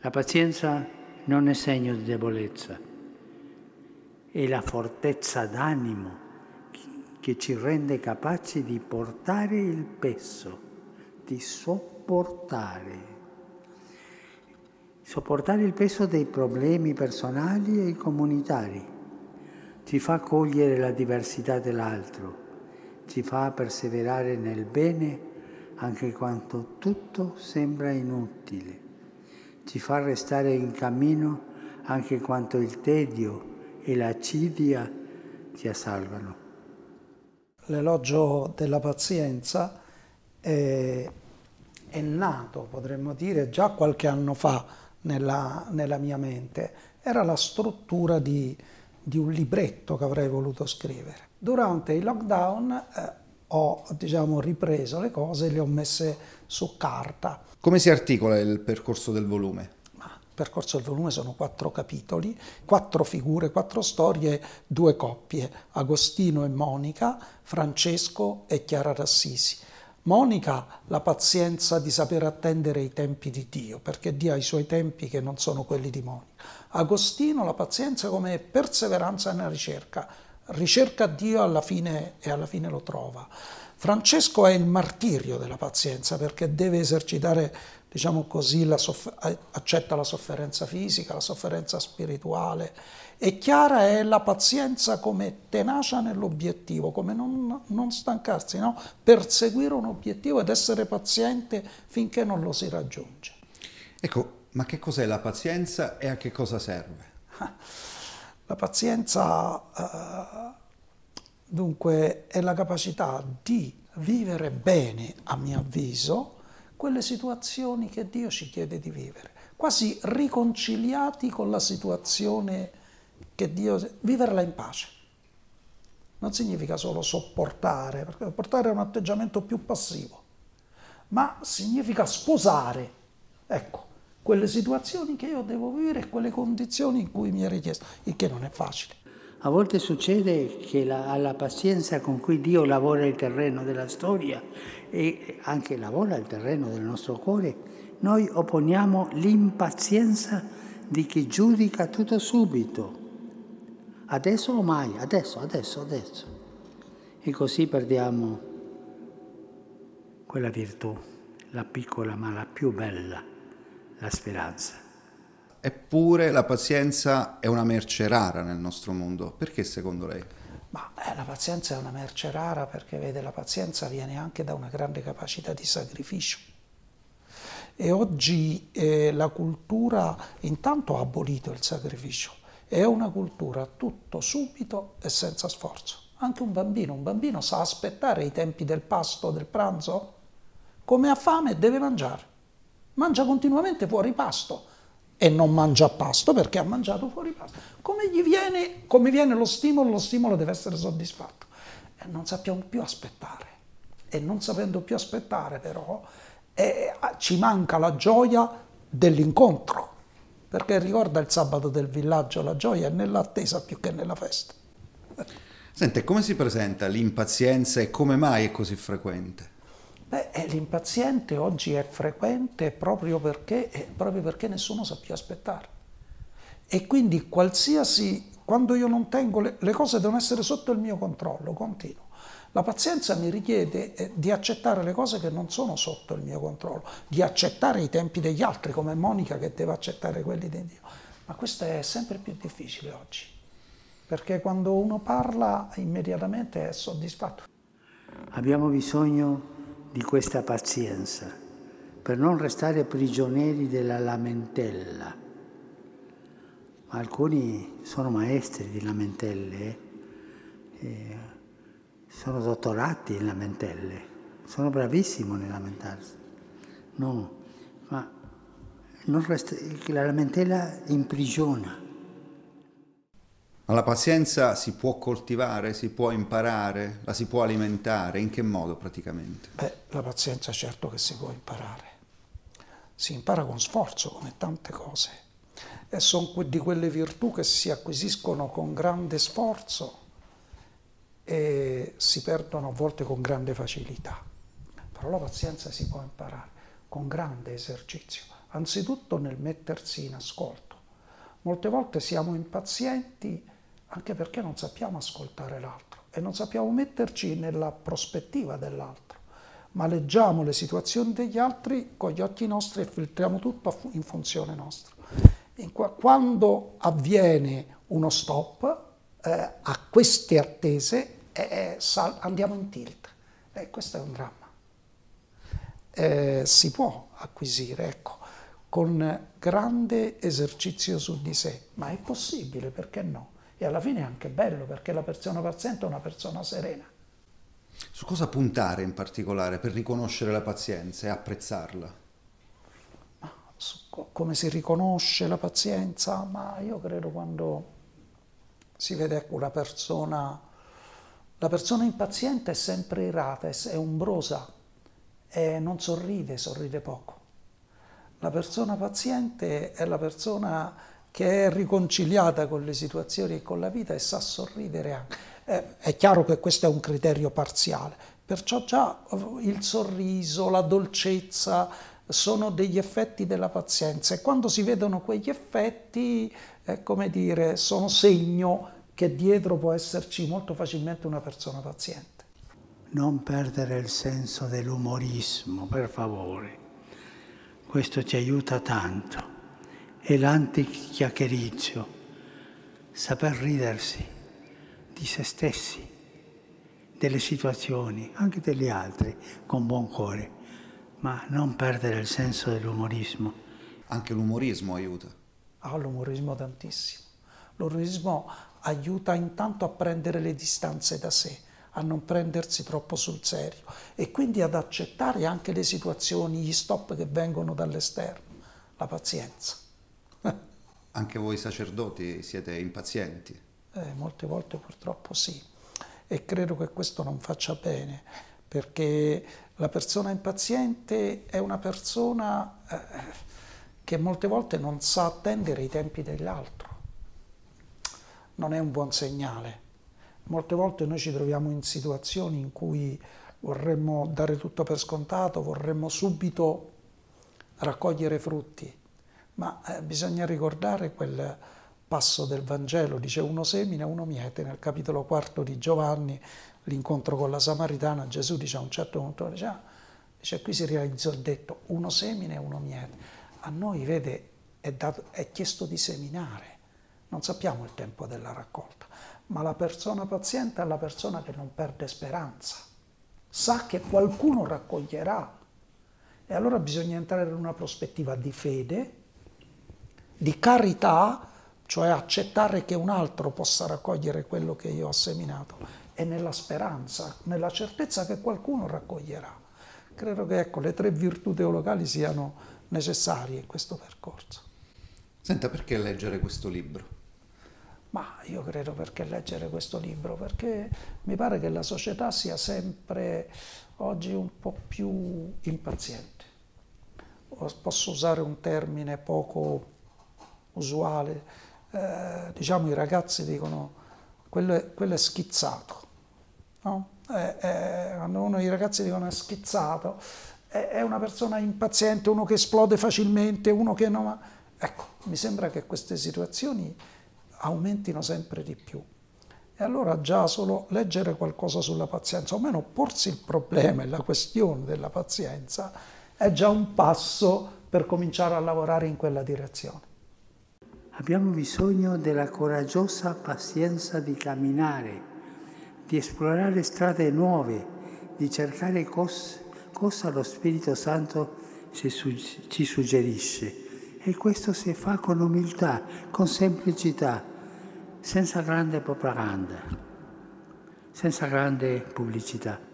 La pazienza non è segno di debolezza, è la fortezza d'animo che ci rende capaci di portare il peso, di sopportare il peso dei problemi personali e comunitari. Ci fa cogliere la diversità dell'altro, ci fa perseverare nel bene anche quando tutto sembra inutile, ci fa restare in cammino anche quando il tedio e l'accidia ci assalgono. L'elogio della pazienza è nato, potremmo dire, già qualche anno fa nella mia mente. Era la struttura di un libretto che avrei voluto scrivere. Durante il lockdown ho, ripreso le cose e le ho messe su carta. Come si articola il percorso del volume? Il percorso del volume sono 4 capitoli, 4 figure, 4 storie, 2 coppie, Agostino e Monica, Francesco e Chiara d'Assisi. Monica, la pazienza di saper attendere i tempi di Dio, perché Dio ha i suoi tempi che non sono quelli di Monica. Agostino, la pazienza come perseveranza nella ricerca Dio alla fine e alla fine lo trova. Francesco è il martirio della pazienza perché deve esercitare, accetta la sofferenza fisica, la sofferenza spirituale, e Chiara è la pazienza come tenacia nell'obiettivo, come non stancarsi, no? Perseguire un obiettivo ed essere paziente finché non lo si raggiunge. Ecco, ma che cos'è la pazienza e a che cosa serve? La pazienza, dunque, è la capacità di vivere bene, a mio avviso, quelle situazioni che Dio ci chiede di vivere, quasi riconciliati con la situazione che Dio... viverla in pace. Non significa solo sopportare, perché sopportare è un atteggiamento più passivo, ma significa sposare, ecco, quelle situazioni che io devo vivere e quelle condizioni in cui mi è richiesto, il che non è facile. A volte succede che alla pazienza con cui Dio lavora il terreno della storia e anche lavora il terreno del nostro cuore, noi opponiamo l'impazienza di chi giudica tutto subito. Adesso o mai? Adesso. E così perdiamo quella virtù, la piccola ma la più bella, la speranza. Eppure la pazienza è una merce rara nel nostro mondo. Perché secondo lei? La pazienza è una merce rara perché, vede, la pazienza viene anche da una grande capacità di sacrificio. E oggi la cultura intanto ha abolito il sacrificio. È una cultura tutto subito e senza sforzo. Anche un bambino sa aspettare i tempi del pasto, del pranzo? Come ha fame deve mangiare. Mangia continuamente fuori pasto. E non mangia a pasto perché ha mangiato fuori pasto. Come viene lo stimolo deve essere soddisfatto. E non sappiamo più aspettare. E non sapendo più aspettare però ci manca la gioia dell'incontro. Perché ricorda il sabato del villaggio, la gioia è nell'attesa più che nella festa. Sente, come si presenta l'impazienza e come mai è così frequente? L'impaziente oggi è frequente proprio perché nessuno sa più aspettare. E quindi quando io non tengo, le cose devono essere sotto il mio controllo continuo. La pazienza mi richiede di accettare le cose che non sono sotto il mio controllo, di accettare i tempi degli altri, come Monica che deve accettare quelli di Dio. Ma questo è sempre più difficile oggi, perché quando uno parla immediatamente è soddisfatto. Abbiamo bisogno di questa pazienza per non restare prigionieri della lamentela. Alcuni sono maestri di lamentele, sono dottorati in lamentele, sono bravissimi nel lamentarsi. No, ma la lamentela imprigiona. Ma la pazienza si può coltivare, si può imparare, la si può alimentare? In che modo praticamente? La pazienza certo che si può imparare. Si impara con sforzo, come tante cose. E sono di quelle virtù che si acquisiscono con grande sforzo e si perdono a volte con grande facilità. Però la pazienza si può imparare con grande esercizio. anzitutto nel mettersi in ascolto. Molte volte siamo impazienti anche perché non sappiamo ascoltare l'altro e non sappiamo metterci nella prospettiva dell'altro, ma leggiamo le situazioni degli altri con gli occhi nostri e filtriamo tutto in funzione nostra. Quando avviene uno stop a queste attese, andiamo in tilt. Questo è un dramma. Si può acquisire, ecco, con grande esercizio su di sé, ma è possibile, perché no? E alla fine è anche bello, perché la persona paziente è una persona serena. Su cosa puntare in particolare per riconoscere la pazienza e apprezzarla? Come si riconosce la pazienza? Ma io credo quando si vede una persona, la persona impaziente è sempre irata, è ombrosa, e non sorride poco. La persona paziente è la persona che è riconciliata con le situazioni e con la vita e sa sorridere anche. È chiaro che questo è un criterio parziale, perciò già il sorriso, la dolcezza sono degli effetti della pazienza e quando si vedono quegli effetti, come dire, sono segno che dietro può esserci molto facilmente una persona paziente. Non perdere il senso dell'umorismo, per favore. Questo ci aiuta tanto. E l'antichiacchiericcio, saper ridersi di se stessi, delle situazioni, anche degli altri, con buon cuore, ma non perdere il senso dell'umorismo. Anche l'umorismo aiuta. L'umorismo tantissimo. L'umorismo aiuta intanto a prendere le distanze da sé, a non prendersi troppo sul serio e quindi ad accettare anche le situazioni, gli stop che vengono dall'esterno, la pazienza. Anche voi sacerdoti siete impazienti? Molte volte purtroppo sì, e credo che questo non faccia bene, perché la persona impaziente è una persona che molte volte non sa attendere i tempi dell'altro. Non è un buon segnale. Molte volte noi ci troviamo in situazioni in cui vorremmo dare tutto per scontato, vorremmo subito raccogliere frutti, ma bisogna ricordare quel passo del Vangelo, dice uno semina, uno miete, nel capitolo 4 di Giovanni, l'incontro con la Samaritana, Gesù dice a un certo punto, dice qui si realizzò il detto, uno semina e uno miete. A noi, vede, è chiesto di seminare, non sappiamo il tempo della raccolta, ma la persona paziente è la persona che non perde speranza, sa che qualcuno raccoglierà e allora bisogna entrare in una prospettiva di fede, di carità, cioè accettare che un altro possa raccogliere quello che io ho seminato e nella speranza, nella certezza che qualcuno raccoglierà. Credo che ecco, le 3 virtù teologali siano necessarie in questo percorso. Senta, perché leggere questo libro? Ma io credo perché leggere questo libro, perché mi pare che la società sia sempre oggi un po' più impaziente. Posso usare un termine poco usuale, diciamo i ragazzi dicono quello è schizzato, no? Quando i ragazzi dicono è schizzato, è una persona impaziente, uno che esplode facilmente, uno che no. Ecco, mi sembra che queste situazioni aumentino sempre di più. E allora già solo leggere qualcosa sulla pazienza, o almeno porsi il problema e la questione della pazienza, è già un passo per cominciare a lavorare in quella direzione. Abbiamo bisogno della coraggiosa pazienza di camminare, di esplorare strade nuove, di cercare cosa lo Spirito Santo ci suggerisce. E questo si fa con umiltà, con semplicità, senza grande propaganda, senza grande pubblicità.